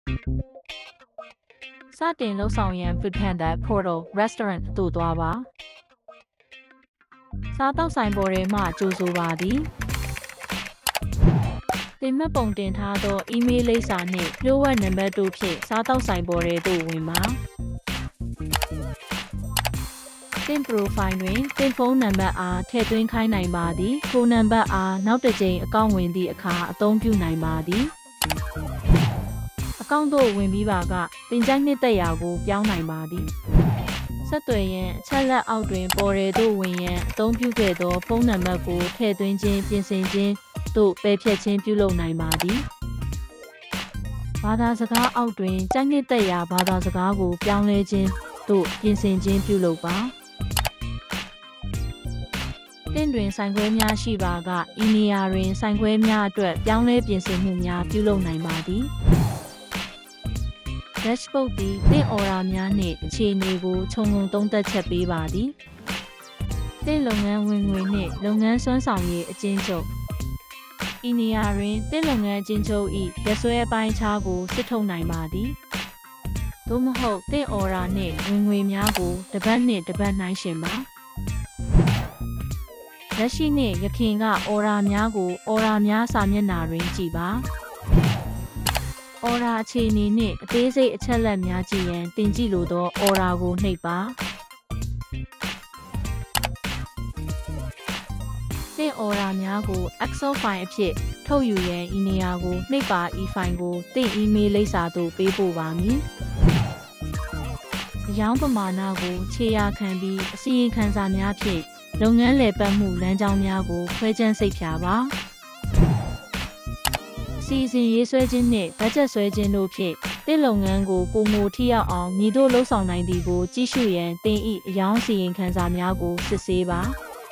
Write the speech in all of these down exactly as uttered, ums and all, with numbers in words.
စတင်လှုပ်ဆောင်ရန် Foodpanda Portal Restaurant သို့သွားပါစားတောက်ဆိုင်ပေါ်ထဲမှကြိုဆိုပါသည်တင်မှတ်ပုံတင်ထားသောအီးမေးလ်လိပ်စာနှင့်လျှို့ဝှက်နံပါတ်တို့ဖြင့်စားတောက်ဆိုင်ပေါ်ထဲသို့ဝင်ပါတင် profile တွင်တင်ဖုန်းနံပါတ်အားထည့်သွင်းခိုင်းနိုင်ပါသည်ထိုနံပါတ်အားနောက်တစ်ကြိမ်အကောင့်ဝင်သည့်အခါအသုံးပြုနိုင်ပါသည်အကောင့်သို့ဝင်ပြီးပါကတင်ကြိုက်နှစ်သက်ရာကိုပြောင်းနိုင်ပါသည်ဆက်သွယ်ရန်အချက်လက်အောက်တွင်ပေါ်ရဲသို့ဝင်ရန်အသုံးပြုခဲ့သောဖုန်းနံပါတ်ကိုထည့်သွင်းခြင်းပြင်ဆင်ခြင်းသို့ပယ်ဖျက်ခြင်းပြုလုပ်နိုင်ပါသည်ဘာသာစကားအောက်တွင်ကြိုက်နှစ်သက်ရာဘာသာစကားကိုပြောင်းလဲခြင်းသို့ပြင်ဆင်ခြင်းပြုလုပ်ပါတင့်တွင်ဆိုင်ခွဲများရှိပါကဤနေရာတွင်ဆိုင်ခွဲများအတွက်ပြောင်းလဲပြင်ဆင်မှုများပြုလုပ်နိုင်ပါသည်Dashboard သည်တင့်အော်ဒါများနှင့်အခြေအနေကိုခြုံငုံသုံးသပ်ချက်ပေးပါသည်တင့်လုပ်ငန်းဝင်ငွေနှင့်လုပ်ငန်းစွမ်းဆောင်ရည်အကျဉ်းချုပ်ဤနေရာတွင်တင့်လုပ်ငန်းအကျဉ်းချုပ်၏ရက်စွဲအပိုင်းအခြားကိုစစ်ထုတ်နိုင်ပါသည်သို့မဟုတ်တင့်အော်ဒါနှင့်ဝင်ငွေများကိုတစ်ပတ်နှင့်တစ်ပတ်နှိုင်းယှဉ်ပါလက်ရှိနှင့်ယခင်ကအော်ဒါများကိုအော်ဒါများစာမျက်နှာတွင်ကြည့်ပါအော်ဒါအခြေအနေနှင့်အသေးစိတ်အချက်လက်များကြည့်ရန်တင်ကြည့်လိုသောအော်ဒါကိုနှိပ်ပါသင်အော်ဒါများကို Excel ဖိုင်အဖြစ်ထုတ်ယူရန်ဤနေရာကိုနှိပ်ပါဤဖိုင်ကိုသင် email လိပ်စာသို့ပေးပို့ပါမည်အရောင်းပမာဏကိုခြေရာခံပြီးအစီရင်ခံစာများဖြင့်လုပ်ငန်းလည်ပတ်မှုလမ်းကြောင်းများကိုခွဲခြမ်းစိတ်ဖြာပါစီစဉ်ရေးဆွဲခြင်းနှင့်ဘတ်ဂျက်ဆွဲခြင်းတို့ဖြင့်တင့်လုပ်ငန်းကိုပုံမထိရောက်အောင်မည်သို့လှုပ်ဆောင်နိုင်သည်ကိုကြည့်ရှုရန်တင်၏အယောင်းစီရင်ခံစာများကိုစစ်ဆေးပါ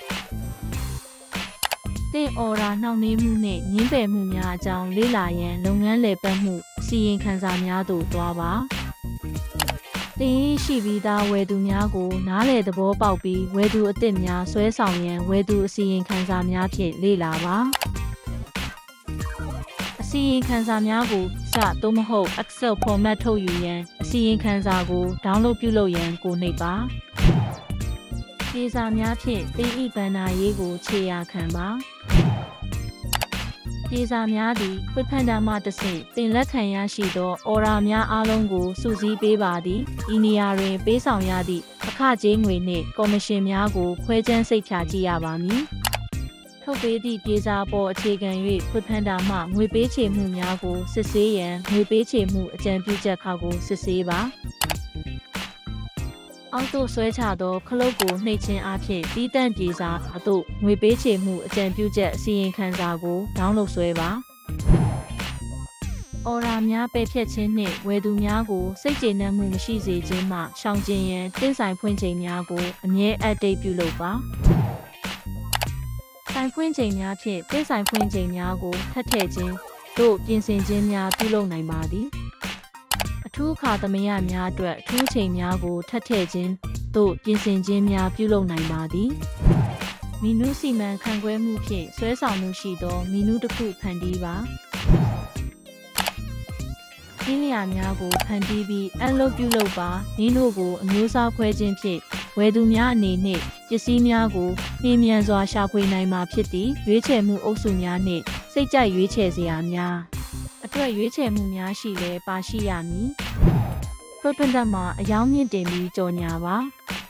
တင့်အော်ဒါနှောင့်နှေးမှုနှင့်ညှင်းပယ်မှုများအကြောင်းလေ့လာရန်လုပ်ငန်းလည်ပတ်မှုစီရင်ခံစာများသို့သွားပါတင်၏ရှိပြီးသားဝယ်သူများကိုနားလည်သဘောပေါက်ပြီးဝယ်သူအသစ်များဆွဲဆောင်ရန်ဝယ်သူအစီရင်ခံစာများဖြင့်လေ့လာပါအစီရင်ခံစာများကိုစသို့မဟုတ် Excel format ထုတ်ယူရန်အစီရင်ခံစာကို download ပြုလုပ်ရန်ကိုနှိပ်ပါပြေစာများဖြင့်တင်၏ဘဏ္ဍာရေးကိုခြေရာခံပါပြေစာများသည် Foodpanda မှတဆင့်တင်လက်ခံရရှိသောအော်ဒါများအားလုံးကိုစုစည်းပေးပါသည်ဤနေရာတွင်ပေးဆောင်ရသည့်အခကြေးငွေနှင့်ကော်မရှင်များကိုခွဲခြမ်းစိတ်ဖြာကြည့်ရပါမည်ထုတ်ပေးသည့်ပြေစာပေါ်အခြေခံ၍ Foodpanda မှငွေပေးချေမှုများကိုစစ်ဆေးရန်ငွေပေးချေမှုအကြံပြုချက်ခေါက်ကိုစစ်ဆေးပါအောက်သို့ဆွဲချသောခလုတ်ကိုနှိပ်ခြင်းအပြင်ပြီးတန့်ပြေစာအသို့ငွေပေးချေမှုအကြံပြုချက်အစီရင်ခံစာကိုဒေါင်းလုဒ်ဆွဲပါအော်ဒါများပယ်ဖျက်ခြင်းနှင့်ဝယ်သူများကိုစိတ်ကျေနပ်မှုမရှိစေခြင်းမှရှောင်ကျဉ်ရန်တင်ဆိုင်ဖွင့်ချိန်များကိုအမြဲ update ပြုလုပ်ပါဆိုင်ဖွင့်ချိန်များဖြင့်တင်ဆိုင်ဖွင့်ချိန်များကိုထပ်ထည့်ခြင်းတို့ပြင်ဆင်ခြင်းများပြုလုပ်နိုင်ပါသည်အထူးအခါသမယများအတွက်အထူးချိန်များကိုထပ်ထည့်ခြင်းသို့ပြင်ဆင်ခြင်းများပြုလုပ်နိုင်ပါသည်မီနူးစီမံခန့်ခွဲမှုဖြင့်ဆွဲဆောင်မှုရှိသောမီနူးတစ်ခုဖန်တီးပါခင်းလျာများကိုဖန်တီးပြီးအလုပ်ပြုလုပ်ပါနည်းတို့ကိုအမျိုးအစားခွဲခြင်းဖြင့်ဝယ်သူများအနေနှင့်ပစ္စည်းများကိုလျင်မြန်စွာရှာဖွေနိုင်မှာဖြစ်သည့်ရွေးချယ်မှုအုပ်စုများနှင့်စိတ်ကြိုက်ရွေးချယ်စရာများအတွက်ရွေးချယ်မှုများရှိလဲပါရှိရမည်Foodpanda မှာအယောင်းမြင့်တင်ပြီးကြော်ညာပါ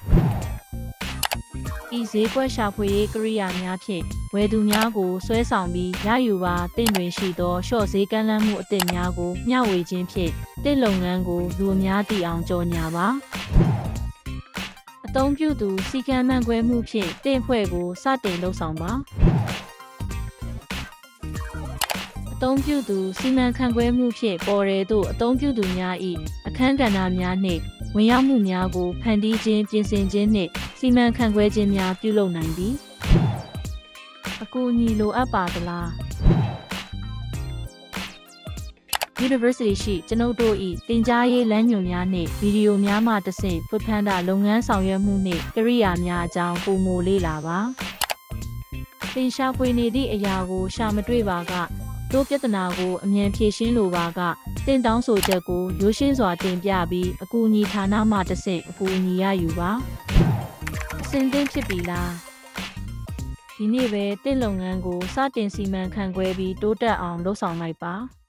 ဤဈေးကွက်ရှာဖွေရေးကိရိယာများဖြင့်ဝယ်သူများကိုဆွဲဆောင်ပြီးရယူပါတင့်တွင်ရှိသောရှော့ဈေးကမ်းလှမ်းမှုအသစ်များကိုမျှဝေခြင်းဖြင့်တင့်လုပ်ငန်းကိုလူအများသိအောင်ကြော်ညာပါအသုံးပြုသူစီကံမှန်ခွဲမှုဖြင့်တင့်ဖွဲ့ကိုစတင်လှုပ်ဆောင်ပါအသုံးပြုသူစီမံခန့်ခွဲမှုဖြင့်ပေါ်ရဲသို့အသုံးပြုသူများ၏အခန်းကဏ္ဍများနှင့်ဝင်ရောက်မှုများကိုဖန်တီးခြင်းပြင်ဆင်ခြင်းနှင့်စီမံခန့်ခွဲခြင်းများပြုလုပ်နိုင်သည်အကူအညီလိုအပ်ပါသလား University ရှိကျွန်ုပ်တို့၏သင်ကြားရေးလမ်းညွှန်များနှင့်ဗီဒီယိုများမှတဆင့် Foodpanda လုပ်ငန်းဆောင်ရွက်မှုနှင့်ကိရိယာများအကြောင်းပိုမိုလေ့လာပါသင်ရှာဖွေနေသည့်အရာကိုရှာမတွေ့ပါကတို့ပြဿနာကိုအမြန်ဖြေရှင်းလိုပါကတင့်တောင်းဆိုချက်ကိုရိုးရှင်းစွာတင်ပြပြီးအကူအညီဌာနမှတစ်ဆင့်အကူအညီရယူပါအစဉ်သင့်ဖြစ်ပြီလားဒီနေ့ပဲတင့်လုပ်ငန်းကိုစတင်စီမံခန့်ခွဲပြီးတိုးတက်အောင်လုပ်ဆောင်လိုက်ပါ